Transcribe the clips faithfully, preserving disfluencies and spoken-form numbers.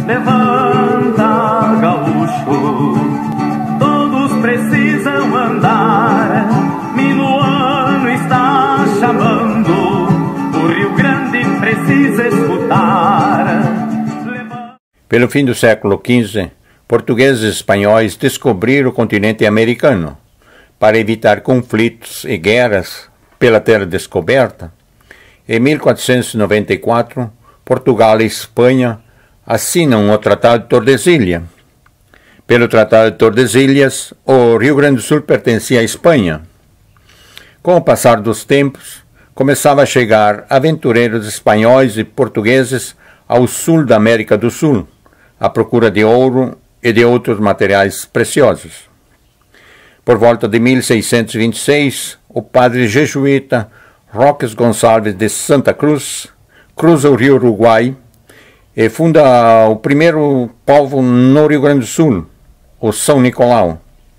Levanta, gaúcho, todos precisam andar. Minuano está chamando, o Rio Grande precisa escutar. Levanta... Pelo fim do século quinze, portugueses e espanhóis descobriram o continente americano. Para evitar conflitos e guerras pela terra descoberta, em mil quatrocentos e noventa e quatro, Portugal e Espanha assinam o Tratado de Tordesilhas. Pelo Tratado de Tordesilhas, o Rio Grande do Sul pertencia à Espanha. Com o passar dos tempos, começavam a chegar aventureiros espanhóis e portugueses ao sul da América do Sul, à procura de ouro e de outros materiais preciosos. Por volta de mil seiscentos e vinte e seis, o padre jesuíta Roques Gonçalves de Santa Cruz cruza o rio Uruguai e funda o primeiro povo no Rio Grande do Sul, o São Nicolau.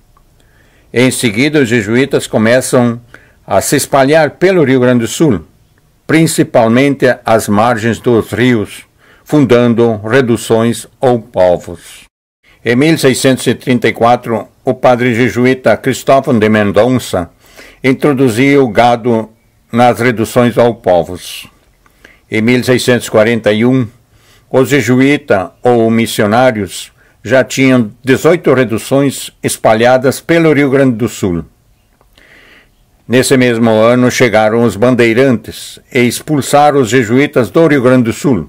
Em seguida, os jesuítas começam a se espalhar pelo Rio Grande do Sul, principalmente às margens dos rios, fundando reduções ou povos. Em mil seiscentos e trinta e quatro, o padre jesuíta Cristóvão de Mendonça introduziu o gado nas reduções ou povos. Em mil seiscentos e quarenta e um, os jesuítas ou missionários já tinham dezoito reduções espalhadas pelo Rio Grande do Sul. Nesse mesmo ano chegaram os bandeirantes e expulsaram os jesuítas do Rio Grande do Sul.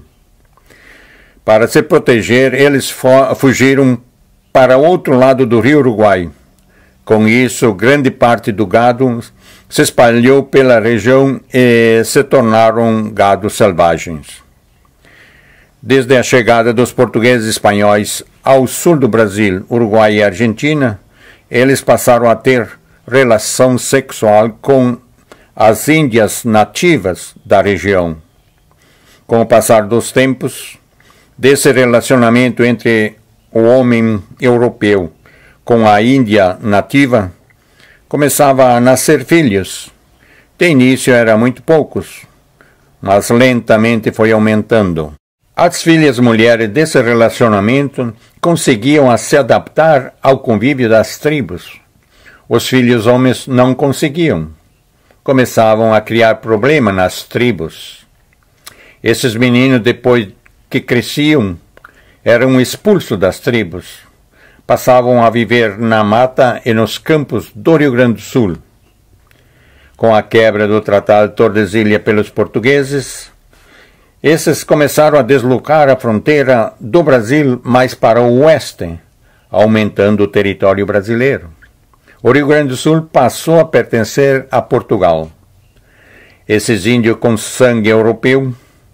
Para se proteger, eles fugiram para outro lado do rio Uruguai. Com isso, grande parte do gado se espalhou pela região e se tornaram gados selvagens. Desde a chegada dos portugueses e espanhóis ao sul do Brasil, Uruguai e Argentina, eles passaram a ter relação sexual com as índias nativas da região. Com o passar dos tempos, desse relacionamento entre o homem europeu com a Índia nativa, começava a nascer filhos. De início eram muito poucos, mas lentamente foi aumentando. As filhas mulheres desse relacionamento conseguiam se adaptar ao convívio das tribos. Os filhos homens não conseguiam. Começavam a criar problemas nas tribos. Esses meninos, depois que cresciam, eram expulsos das tribos. Passavam a viver na mata e nos campos do Rio Grande do Sul. Com a quebra do Tratado de Tordesilhas pelos portugueses, esses começaram a deslocar a fronteira do Brasil mais para o oeste, aumentando o território brasileiro. O Rio Grande do Sul passou a pertencer a Portugal. Esses índios com sangue europeu,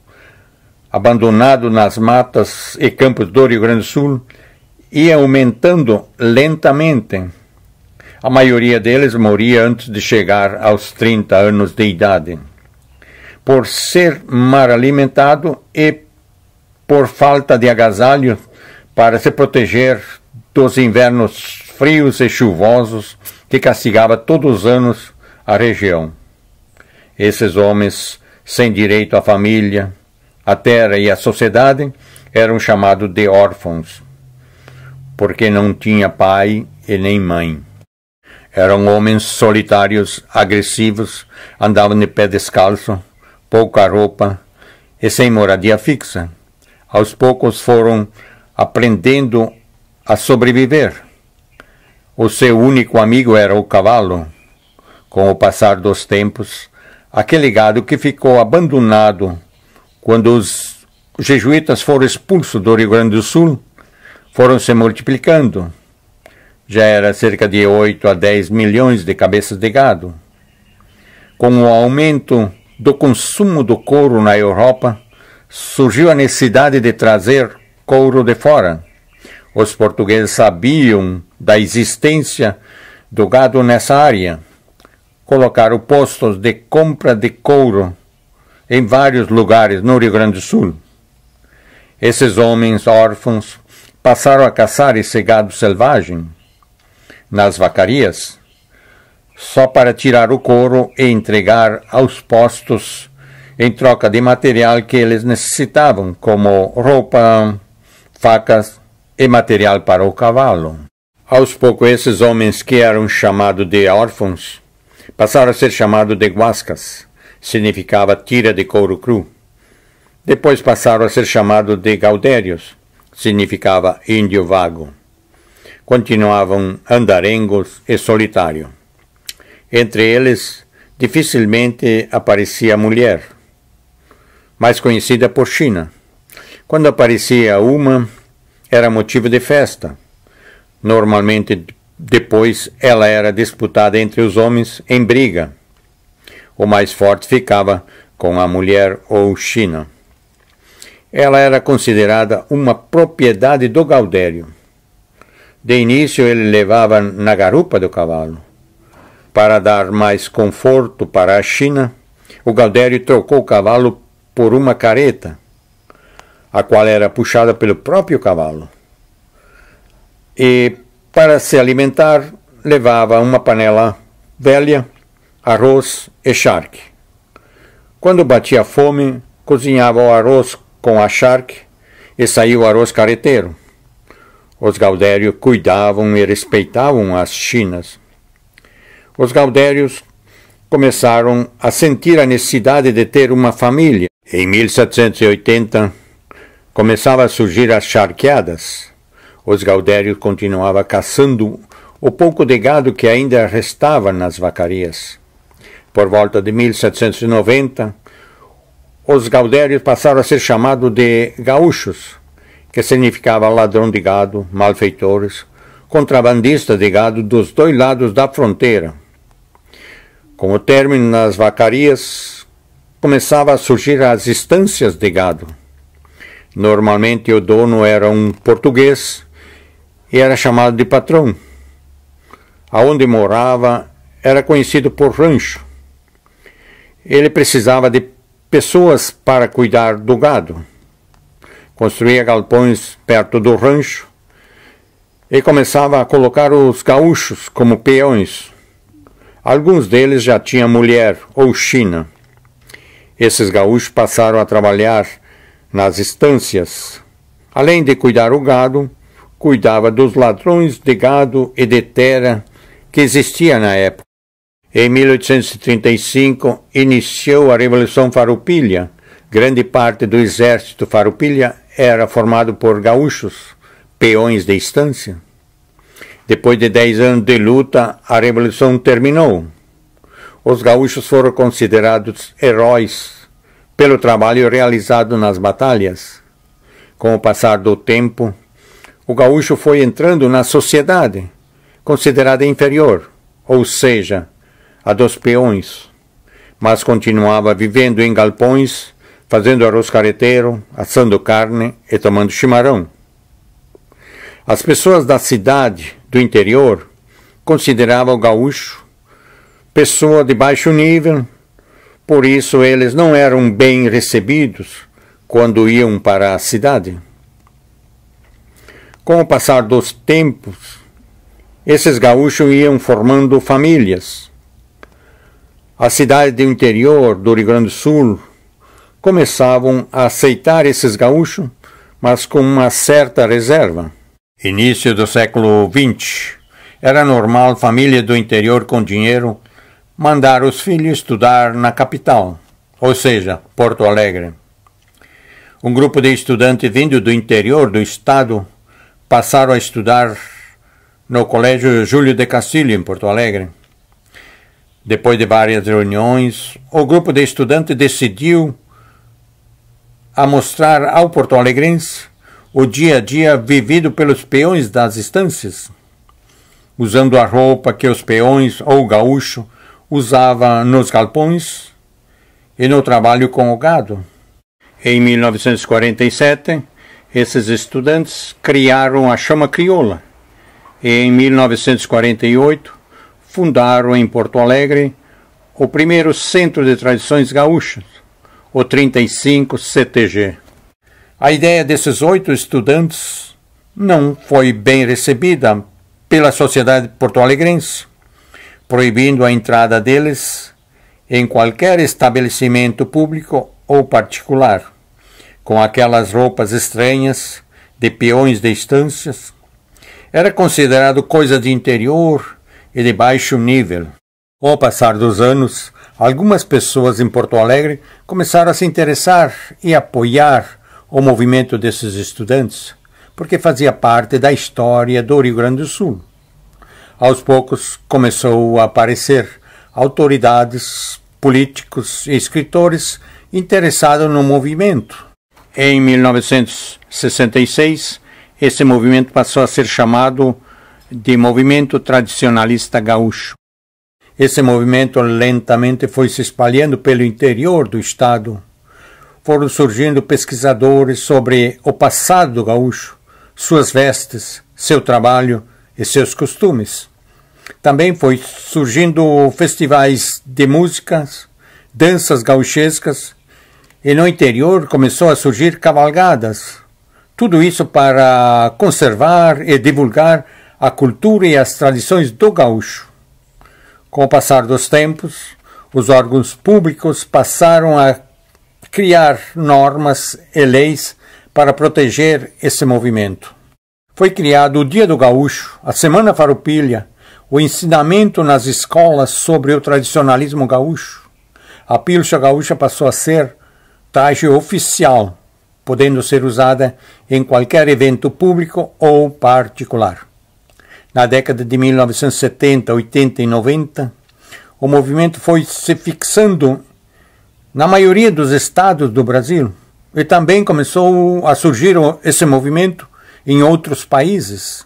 abandonados nas matas e campos do Rio Grande do Sul, ia aumentando lentamente. A maioria deles morria antes de chegar aos trinta anos de idade, por ser mal alimentado e por falta de agasalho para se proteger dos invernos frios e chuvosos que castigava todos os anos a região. Esses homens, sem direito à família, à terra e à sociedade, eram chamados de órfãos, porque não tinha pai e nem mãe. Eram homens solitários, agressivos, andavam de pé descalço, pouca roupa e sem moradia fixa. Aos poucos foram aprendendo a sobreviver. O seu único amigo era o cavalo. Com o passar dos tempos, aquele gado que ficou abandonado quando os jesuítas foram expulsos do Rio Grande do Sul, foram se multiplicando. Já era cerca de oito a dez milhões de cabeças de gado. Com o aumento do consumo do couro na Europa, surgiu a necessidade de trazer couro de fora. Os portugueses sabiam da existência do gado nessa área. Colocaram postos de compra de couro em vários lugares no Rio Grande do Sul. Esses homens órfãos passaram a caçar esse gado selvagem nas vacarias, só para tirar o couro e entregar aos postos em troca de material que eles necessitavam, como roupa, facas e material para o cavalo. Aos poucos, esses homens que eram chamados de órfãos passaram a ser chamados de guascas, significava tira de couro cru. Depois passaram a ser chamados de gaudérios, significava índio vago. Continuavam andarengos e solitários. Entre eles, dificilmente aparecia mulher, mais conhecida por China. Quando aparecia uma, era motivo de festa. Normalmente, depois, ela era disputada entre os homens em briga. O mais forte ficava com a mulher ou China. Ela era considerada uma propriedade do gaudério. De início, ele levava na garupa do cavalo. Para dar mais conforto para a China, o gaudério trocou o cavalo por uma carreta, a qual era puxada pelo próprio cavalo. E, para se alimentar, levava uma panela velha, arroz e charque. Quando batia fome, cozinhava o arroz com a charque e saía o arroz carreteiro. Os gaudérios cuidavam e respeitavam as chinas. Os gaudérios começaram a sentir a necessidade de ter uma família. Em mil setecentos e oitenta, começavam a surgir as charqueadas. Os gaudérios continuavam caçando o pouco de gado que ainda restava nas vacarias. Por volta de mil setecentos e noventa, os gaudérios passaram a ser chamados de gaúchos, que significava ladrão de gado, malfeitores, contrabandistas de gado dos dois lados da fronteira. Com o término das vacarias, começavam a surgir as estâncias de gado. Normalmente o dono era um português e era chamado de patrão. Aonde morava era conhecido por rancho. Ele precisava de pessoas para cuidar do gado. Construía galpões perto do rancho e começava a colocar os gaúchos como peões. Alguns deles já tinham mulher ou china. Esses gaúchos passaram a trabalhar nas estâncias. Além de cuidar o gado, cuidava dos ladrões de gado e de terra que existia na época. Em mil oitocentos e trinta e cinco, iniciou a Revolução Farroupilha. Grande parte do exército Farroupilha era formado por gaúchos, peões de estância. Depois de dez anos de luta, a Revolução terminou. Os gaúchos foram considerados heróis pelo trabalho realizado nas batalhas. Com o passar do tempo, o gaúcho foi entrando na sociedade, considerada inferior, ou seja, a dos peões, mas continuava vivendo em galpões, fazendo arroz carreteiro, assando carne e tomando chimarrão. As pessoas da cidade, do interior, consideravam o gaúcho pessoa de baixo nível, por isso eles não eram bem recebidos quando iam para a cidade. Com o passar dos tempos, esses gaúchos iam formando famílias. As cidades do interior do Rio Grande do Sul começavam a aceitar esses gaúchos, mas com uma certa reserva. Início do século vinte, era normal família do interior com dinheiro mandar os filhos estudar na capital, ou seja, Porto Alegre. Um grupo de estudantes vindo do interior do estado passaram a estudar no Colégio Júlio de Castilho, em Porto Alegre. Depois de várias reuniões, o grupo de estudantes decidiu a mostrar ao porto-alegrense o dia a dia vivido pelos peões das estâncias, usando a roupa que os peões ou gaúcho usavam nos galpões e no trabalho com o gado. Em mil novecentos e quarenta e sete, esses estudantes criaram a Chama Crioula e em mil novecentos e quarenta e oito fundaram em Porto Alegre o primeiro Centro de Tradições Gaúchas, o trinta e cinco C T G. A ideia desses oito estudantes não foi bem recebida pela sociedade porto-alegrense, proibindo a entrada deles em qualquer estabelecimento público ou particular, com aquelas roupas estranhas de peões de estâncias, era considerado coisa de interior e de baixo nível. Com o passar dos anos, algumas pessoas em Porto Alegre começaram a se interessar e apoiar o movimento desses estudantes, porque fazia parte da história do Rio Grande do Sul. Aos poucos começou a aparecer autoridades, políticos e escritores interessados no movimento. Em mil novecentos e sessenta e seis, esse movimento passou a ser chamado de Movimento Tradicionalista Gaúcho. Esse movimento lentamente foi se espalhando pelo interior do estado. Foram surgindo pesquisadores sobre o passado do gaúcho, suas vestes, seu trabalho e seus costumes. Também foi surgindo festivais de músicas, danças gauchescas, e no interior começou a surgir cavalgadas. Tudo isso para conservar e divulgar a cultura e as tradições do gaúcho. Com o passar dos tempos, os órgãos públicos passaram a criar normas e leis para proteger esse movimento. Foi criado o Dia do Gaúcho, a Semana Farroupilha, o ensinamento nas escolas sobre o tradicionalismo gaúcho. A pilcha gaúcha passou a ser traje oficial, podendo ser usada em qualquer evento público ou particular. Na década de mil novecentos e setenta, oitenta e noventa, o movimento foi se fixando na maioria dos estados do Brasil e também começou a surgir esse movimento em outros países.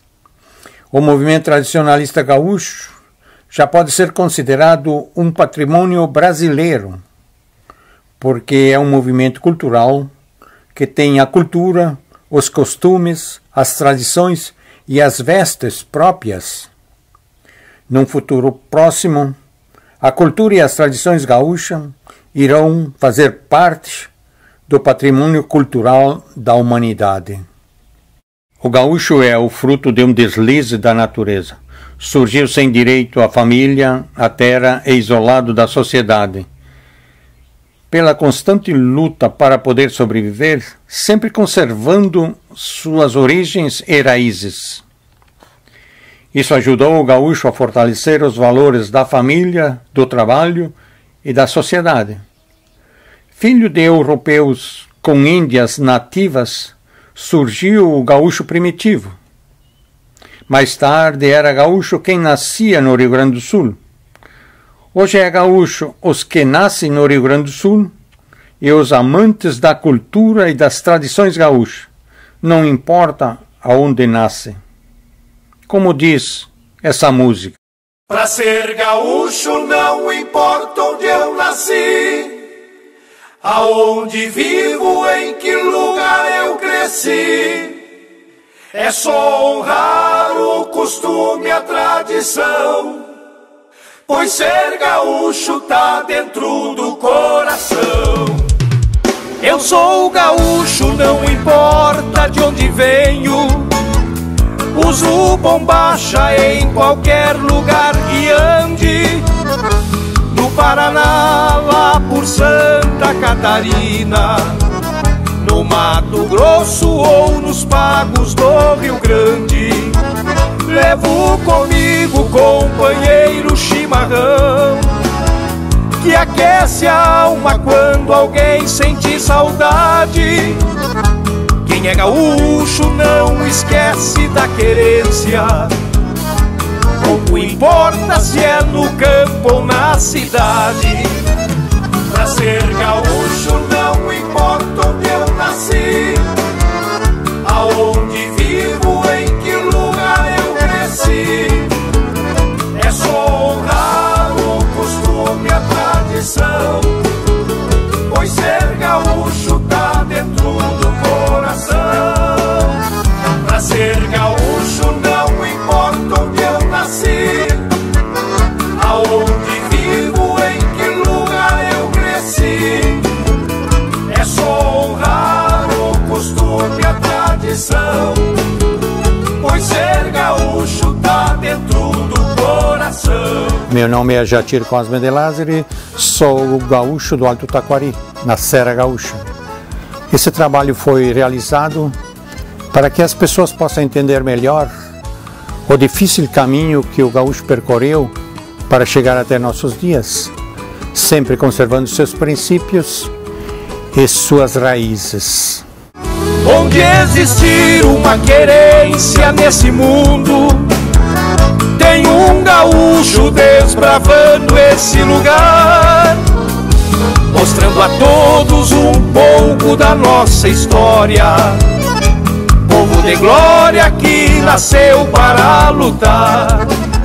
O movimento tradicionalista gaúcho já pode ser considerado um patrimônio brasileiro, porque é um movimento cultural que tem a cultura, os costumes, as tradições e as vestes próprias. Num futuro próximo, a cultura e as tradições gaúchas irão fazer parte do patrimônio cultural da humanidade. O gaúcho é o fruto de um deslize da natureza. Surgiu sem direito à família, à terra e isolado da sociedade. Pela constante luta para poder sobreviver, sempre conservando suas origens e raízes. Isso ajudou o gaúcho a fortalecer os valores da família, do trabalho e da sociedade. Filho de europeus com índias nativas, surgiu o gaúcho primitivo. Mais tarde era gaúcho quem nascia no Rio Grande do Sul. Hoje é gaúcho os que nascem no Rio Grande do Sul e os amantes da cultura e das tradições gaúchas, não importa aonde nascem. Como diz essa música. Pra ser gaúcho não importa onde eu nasci, aonde vivo, em que lugar eu cresci. É só honrar o costume, a tradição, pois ser gaúcho tá dentro do coração. Eu sou gaúcho, não importa de onde venho, uso bombacha em qualquer lugar que ande, no Paraná, lá por Santa Catarina, no Mato Grosso ou nos pagos do Rio Grande. Levo comigo, companheiro, chimarrão, que aquece a alma quando alguém sente saudade. Quem é gaúcho não esquece da querência, pouco importa se é no campo ou na cidade. Pra ser gaúcho não importa onde eu nasci, aonde vivo, em que lugar eu cresci. É só honrar o costume, a tradição, pois ser gaúcho tá dentro do coração. Pra ser gaúcho não importa onde eu nasci, aonde vivo, em que lugar eu cresci. É só honrar o costume, a tradição, pois ser gaúcho tá dentro do coração. Meu nome é Jatir Cosme de Lázari, sou gaúcho do Alto Taquari, na Serra Gaúcha. Esse trabalho foi realizado Para que as pessoas possam entender melhor o difícil caminho que o gaúcho percorreu para chegar até nossos dias, sempre conservando seus princípios e suas raízes. Onde existir uma querência nesse mundo, tem um gaúcho desbravando esse lugar, mostrando a todos um pouco da nossa história. Povo de glória que nasceu para lutar.